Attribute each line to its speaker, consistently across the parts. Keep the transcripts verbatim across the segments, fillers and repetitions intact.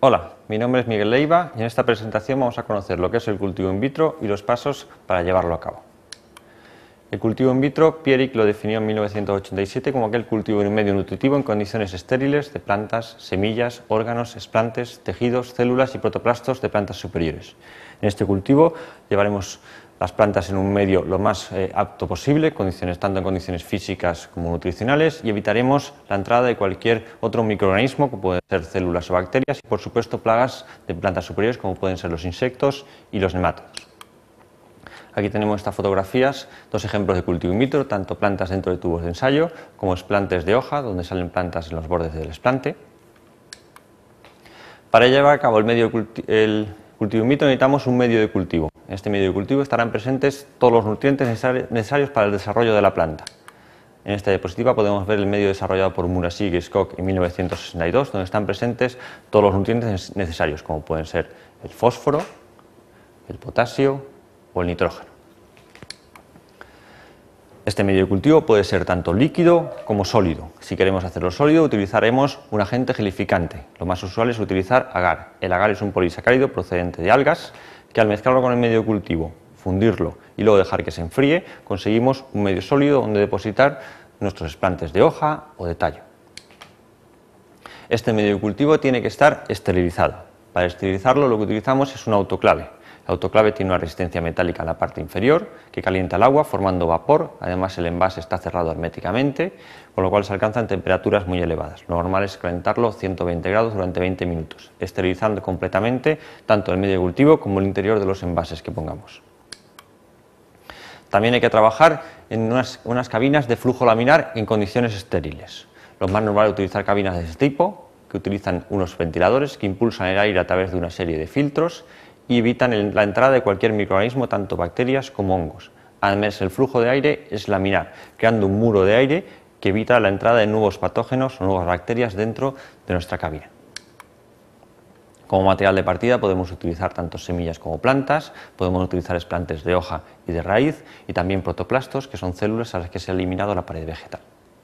Speaker 1: Hola, mi nombre es Miguel Leiva y en esta presentación vamos a conocer lo que es el cultivo in vitro y los pasos para llevarlo a cabo. El cultivo in vitro, Pierik lo definió en mil novecientos ochenta y siete como aquel cultivo en un medio nutritivo en condiciones estériles de plantas, semillas, órganos, explantes, tejidos, células y protoplastos de plantas superiores. En este cultivo llevaremos las plantas en un medio lo más eh, apto posible, condiciones, tanto en condiciones físicas como nutricionales, y evitaremos la entrada de cualquier otro microorganismo, como pueden ser células o bacterias, y por supuesto plagas de plantas superiores, como pueden ser los insectos y los nemátodos. Aquí tenemos estas fotografías, dos ejemplos de cultivo in vitro, tanto plantas dentro de tubos de ensayo, como explantes de hoja, donde salen plantas en los bordes del explante. Para llevar a cabo el, medio culti el cultivo in vitro necesitamos un medio de cultivo. En este medio de cultivo estarán presentes todos los nutrientes necesarios para el desarrollo de la planta. En esta diapositiva podemos ver el medio desarrollado por Murasi y Scott en mil novecientos sesenta y dos, donde están presentes todos los nutrientes necesarios, como pueden ser el fósforo, el potasio o el nitrógeno. Este medio de cultivo puede ser tanto líquido como sólido. Si queremos hacerlo sólido, utilizaremos un agente gelificante. Lo más usual es utilizar agar. El agar es un polisacárido procedente de algas que, al mezclarlo con el medio de cultivo, fundirlo y luego dejar que se enfríe, conseguimos un medio sólido donde depositar nuestros explantes de hoja o de tallo. Este medio de cultivo tiene que estar esterilizado. Para esterilizarlo lo que utilizamos es un autoclave. El autoclave tiene una resistencia metálica en la parte inferior que calienta el agua formando vapor. Además, el envase está cerrado herméticamente, con lo cual se alcanzan temperaturas muy elevadas. Lo normal es calentarlo a ciento veinte grados durante veinte minutos, esterilizando completamente tanto el medio de cultivo como el interior de los envases que pongamos. También hay que trabajar en unas, unas cabinas de flujo laminar en condiciones estériles. Lo más normal es utilizar cabinas de este tipo, que utilizan unos ventiladores que impulsan el aire a través de una serie de filtros y evitan la entrada de cualquier microorganismo, tanto bacterias como hongos. Además, el flujo de aire es laminar, creando un muro de aire que evita la entrada de nuevos patógenos o nuevas bacterias dentro de nuestra cabina. Como material de partida podemos utilizar tanto semillas como plantas, podemos utilizar explantes de hoja y de raíz y también protoplastos, que son células a las que se ha eliminado la pared vegetal.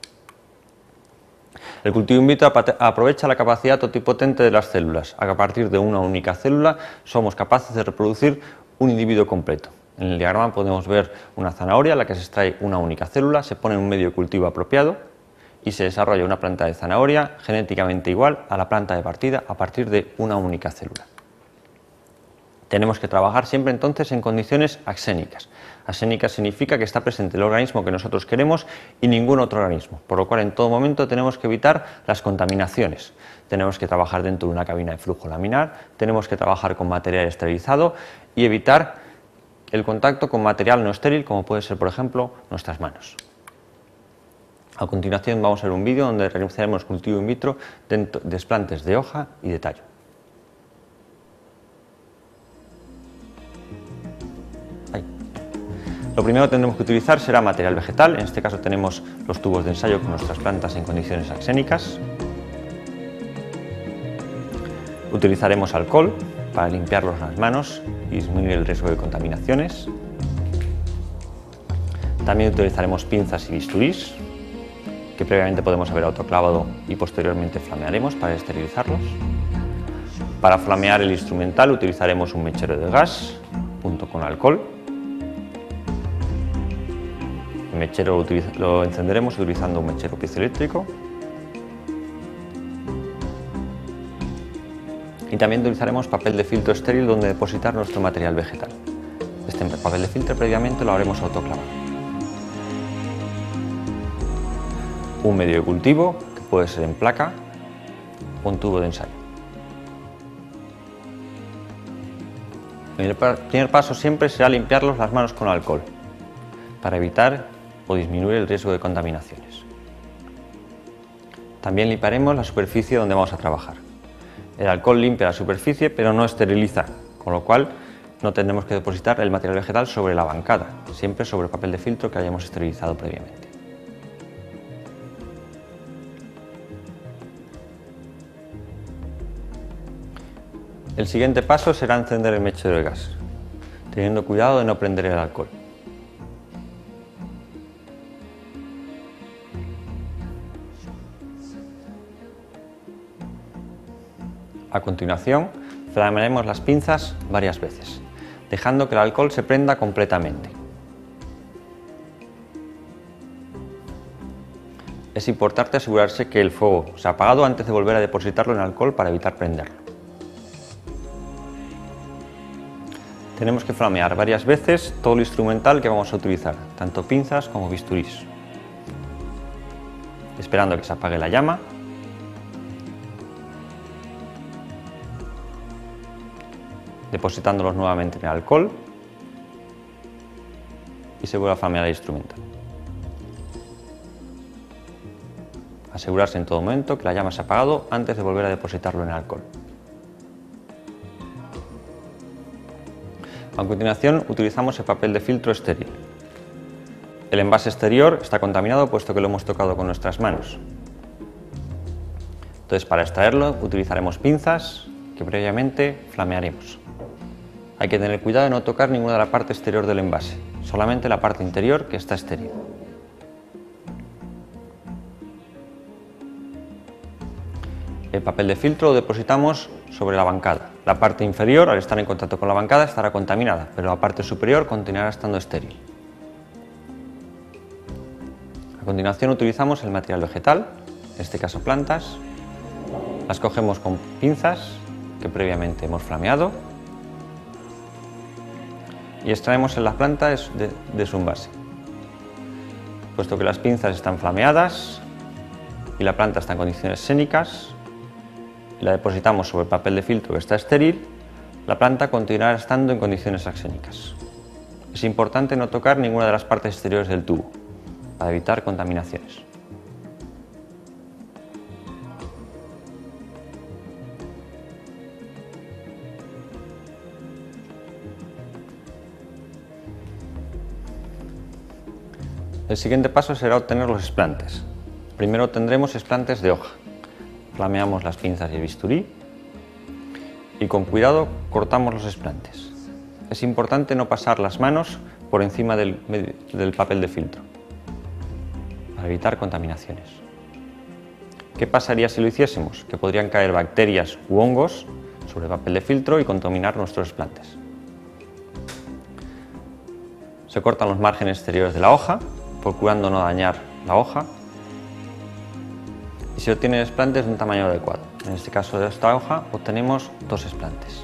Speaker 1: El cultivo in vitro aprovecha la capacidad totipotente de las células. A partir de una única célula somos capaces de reproducir un individuo completo. En el diagrama podemos ver una zanahoria en la que se extrae una única célula, se pone en un medio de cultivo apropiado y se desarrolla una planta de zanahoria genéticamente igual a la planta de partida a partir de una única célula. Tenemos que trabajar siempre entonces en condiciones axénicas. Axénica significa que está presente el organismo que nosotros queremos y ningún otro organismo, por lo cual en todo momento tenemos que evitar las contaminaciones. Tenemos que trabajar dentro de una cabina de flujo laminar, tenemos que trabajar con material esterilizado y evitar el contacto con material no estéril, como puede ser, por ejemplo, nuestras manos. A continuación vamos a ver un vídeo donde realizaremos cultivo in vitro de explantes de hoja y de tallo. Lo primero que tendremos que utilizar será material vegetal. En este caso tenemos los tubos de ensayo con nuestras plantas en condiciones axénicas. Utilizaremos alcohol para limpiarlos las manos y disminuir el riesgo de contaminaciones. También utilizaremos pinzas y bisturís, que previamente podemos haber autoclavado y posteriormente flamearemos para esterilizarlos. Para flamear el instrumental utilizaremos un mechero de gas junto con alcohol. El mechero lo encenderemos utilizando un mechero piezoeléctrico. Y también utilizaremos papel de filtro estéril donde depositar nuestro material vegetal. Este papel de filtro previamente lo habremos autoclavado. Un medio de cultivo, que puede ser en placa o un tubo de ensayo. El primer paso siempre será limpiarlos las manos con alcohol para evitar o disminuir el riesgo de contaminaciones. También limpiaremos la superficie donde vamos a trabajar. El alcohol limpia la superficie pero no esteriliza, con lo cual no tendremos que depositar el material vegetal sobre la bancada, siempre sobre el papel de filtro que hayamos esterilizado previamente. El siguiente paso será encender el mechero de gas, teniendo cuidado de no prender el alcohol. A continuación, flamearemos las pinzas varias veces, dejando que el alcohol se prenda completamente. Es importante asegurarse que el fuego se ha apagado antes de volver a depositarlo en alcohol para evitar prenderlo. Tenemos que flamear varias veces todo el instrumental que vamos a utilizar, tanto pinzas como bisturís, esperando que se apague la llama. Depositándolos nuevamente en el alcohol y se vuelve a flamear el instrumento. Asegurarse en todo momento que la llama se ha apagado antes de volver a depositarlo en el alcohol. A continuación utilizamos el papel de filtro estéril. El envase exterior está contaminado puesto que lo hemos tocado con nuestras manos. Entonces, para extraerlo utilizaremos pinzas que previamente flamearemos. Hay que tener cuidado de no tocar ninguna de la parte exterior del envase, solamente la parte interior que está estéril. El papel de filtro lo depositamos sobre la bancada. La parte inferior, al estar en contacto con la bancada, estará contaminada, pero la parte superior continuará estando estéril. A continuación utilizamos el material vegetal, en este caso plantas. Las cogemos con pinzas que previamente hemos flameado y extraemos en la planta de, de su envase. Puesto que las pinzas están flameadas y la planta está en condiciones sénicas, y la depositamos sobre el papel de filtro que está estéril, la planta continuará estando en condiciones axénicas. Es importante no tocar ninguna de las partes exteriores del tubo, para evitar contaminaciones. El siguiente paso será obtener los esplantes. Primero obtendremos esplantes de hoja. Flameamos las pinzas y el bisturí y con cuidado cortamos los esplantes. Es importante no pasar las manos por encima del, del papel de filtro para evitar contaminaciones. ¿Qué pasaría si lo hiciésemos? Que podrían caer bacterias u hongos sobre el papel de filtro y contaminar nuestros esplantes. Se cortan los márgenes exteriores de la hoja, procurando no dañar la hoja, y se obtienen esplantes de un tamaño adecuado. En este caso de esta hoja obtenemos dos esplantes.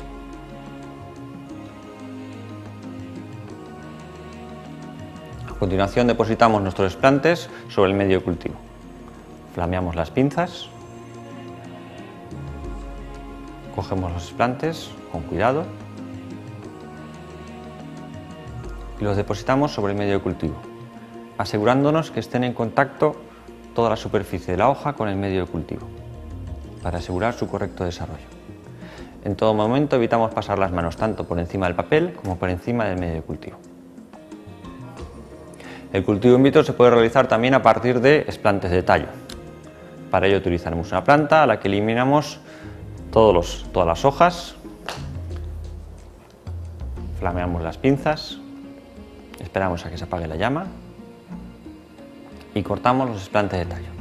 Speaker 1: A continuación depositamos nuestros esplantes sobre el medio de cultivo. Flameamos las pinzas, cogemos los esplantes con cuidado y los depositamos sobre el medio de cultivo, asegurándonos que estén en contacto toda la superficie de la hoja con el medio de cultivo, para asegurar su correcto desarrollo. En todo momento evitamos pasar las manos tanto por encima del papel como por encima del medio de cultivo. El cultivo in vitro se puede realizar también a partir de esplantes de tallo. Para ello utilizaremos una planta a la que eliminamos todos los, todas las hojas, flameamos las pinzas, esperamos a que se apague la llama y cortamos los esplantes de tallo.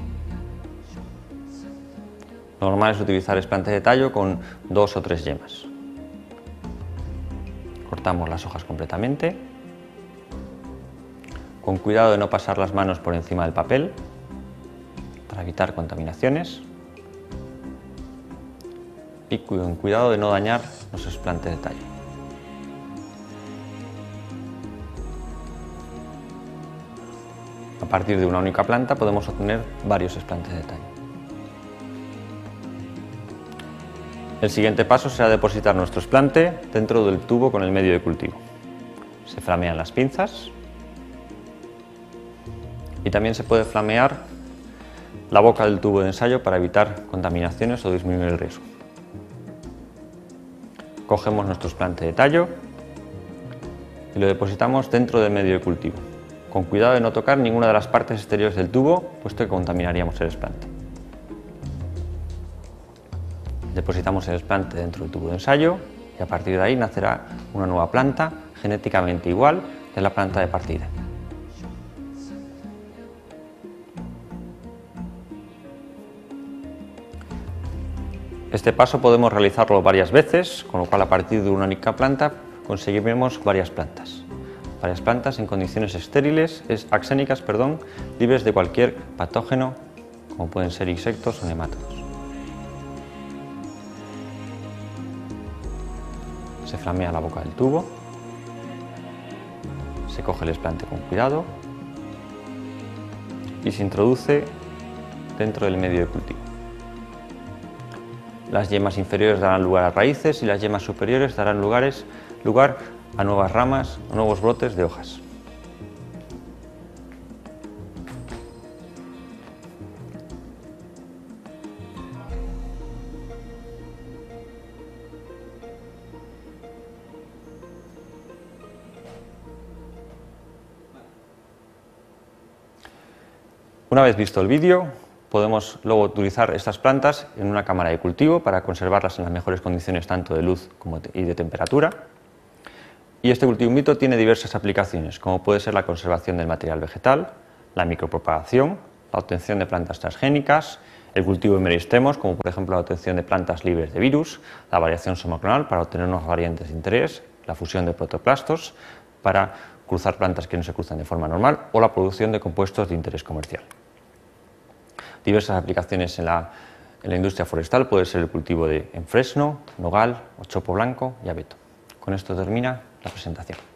Speaker 1: Lo normal es utilizar esplantes de tallo con dos o tres yemas. Cortamos las hojas completamente, con cuidado de no pasar las manos por encima del papel para evitar contaminaciones y con cuidado de no dañar los esplantes de tallo. A partir de una única planta podemos obtener varios esplantes de tallo. El siguiente paso será depositar nuestro esplante dentro del tubo con el medio de cultivo. Se flamean las pinzas y también se puede flamear la boca del tubo de ensayo para evitar contaminaciones o disminuir el riesgo. Cogemos nuestro esplante de tallo y lo depositamos dentro del medio de cultivo, con cuidado de no tocar ninguna de las partes exteriores del tubo, puesto que contaminaríamos el esplante. Depositamos el esplante dentro del tubo de ensayo y a partir de ahí nacerá una nueva planta genéticamente igual que la planta de partida. Este paso podemos realizarlo varias veces, con lo cual a partir de una única planta conseguiremos varias plantas. Varias plantas en condiciones estériles, es, axénicas, perdón, libres de cualquier patógeno, como pueden ser insectos o nemátodos. Se flamea la boca del tubo, se coge el explante con cuidado y se introduce dentro del medio de cultivo. Las yemas inferiores darán lugar a raíces y las yemas superiores darán lugares, lugar a nuevas ramas o nuevos brotes de hojas. Una vez visto el vídeo, podemos luego utilizar estas plantas en una cámara de cultivo para conservarlas en las mejores condiciones tanto de luz como y de temperatura. Y este cultivo in vitro tiene diversas aplicaciones, como puede ser la conservación del material vegetal, la micropropagación, la obtención de plantas transgénicas, el cultivo de meristemos, como por ejemplo la obtención de plantas libres de virus, la variación somoclonal para obtener nuevas variantes de interés, la fusión de protoplastos para cruzar plantas que no se cruzan de forma normal o la producción de compuestos de interés comercial. Diversas aplicaciones en la, en la industria forestal puede ser el cultivo de enfresno, nogal, o chopo blanco y abeto. Con esto termina la presentación.